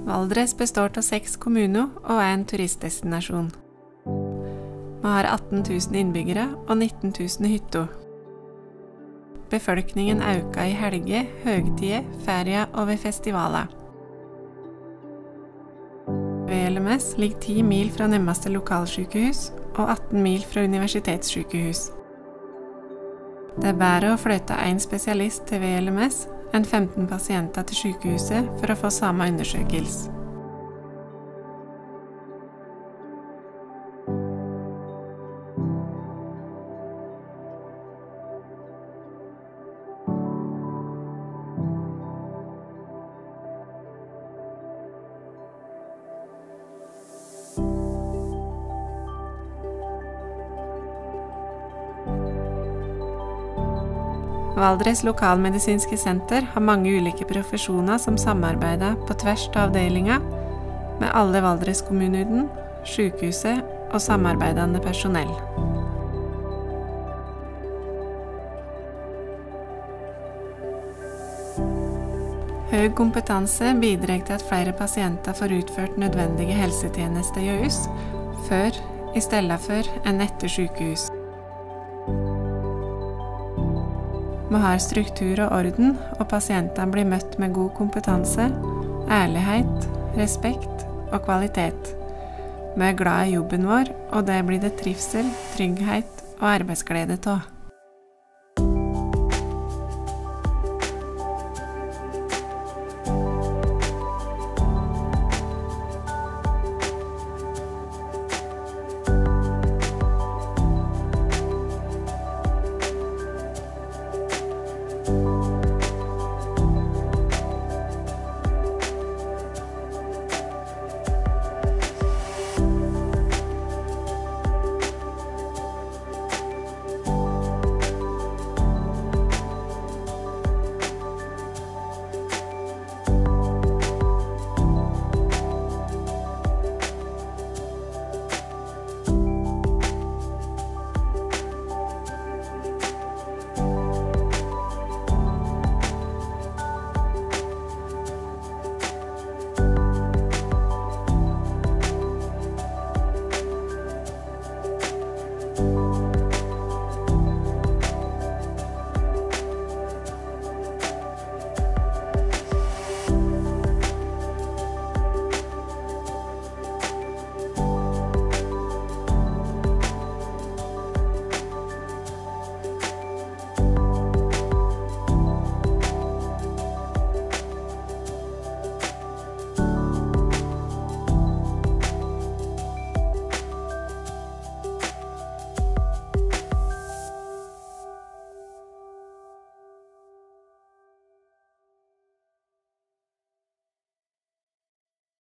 Valdres består av 6 kommuner og er en turistdestinasjon. Vi har 18 000 innbyggere og 19 000 hytter. Befolkningen øker i helger, høgtider, ferier og ved festivaler. VLMS ligger 10 mil fra nærmeste lokalsykehus og 18 mil fra universitetssykehus. Det er bedre å flytte en spesialist til VLMS enn 15 pasienter til sykehuset for å få samme undersøkelse. Valdres lokalmedisinske senter har mange ulike profesjoner som samarbeider på tvers av avdelinger med alle Valdres-kommunen, sykehuset og samarbeidende personell. Høy kompetanse bidrar til at flere pasienter får utført nødvendige helsetjenester i hus, før i stedet for enn etter sykehus. Vi har struktur og orden, og pasientene blir møtt med god kompetanse, ærlighet, respekt og kvalitet. Vi er glad i jobben vår, og det blir det trivsel, trygghet og arbeidsglede av.